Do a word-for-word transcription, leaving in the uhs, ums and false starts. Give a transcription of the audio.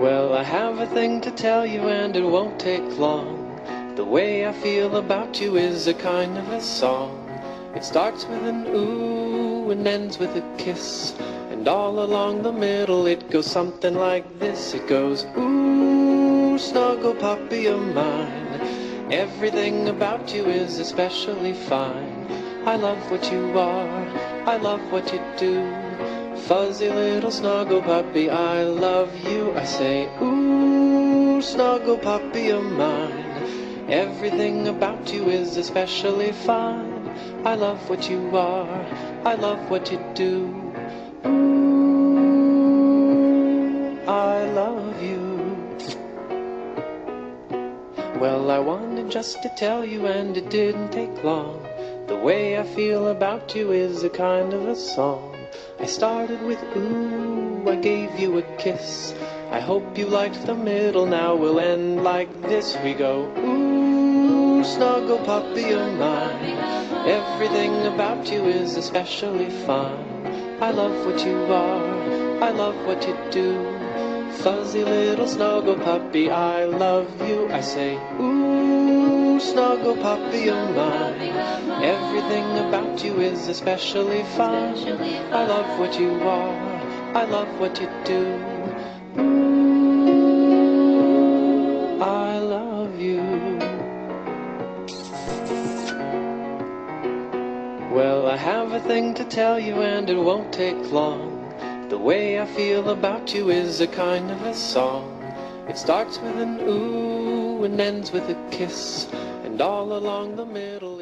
Well, I have a thing to tell you and it won't take long. The way I feel about you is a kind of a song. It starts with an ooh and ends with a kiss, and all along the middle it goes something like this. It goes, ooh, snuggle puppy of mine, everything about you is especially fine. I love what you are, I love what you do, fuzzy little snuggle puppy, I love you. I say, ooh, snuggle puppy of mine, everything about you is especially fine. I love what you are, I love what you do, ooh, I love you. Well, I wanted just to tell you and it didn't take long. The way I feel about you is a kind of a song. I started with ooh, I gave you a kiss, I hope you liked the middle, now we'll end like this. We go, ooh, snuggle puppy of mine, everything about you is especially fine. I love what you are, I love what you do, fuzzy little snuggle puppy, I love you. I say, ooh, snuggle puppy of mine, everything about you is especially fine. I love what you are, I love what you do, ooh, I love you. Well, I have a thing to tell you and it won't take long. The way I feel about you is a kind of a song. It starts with an ooh and ends with a kiss, and all along the middle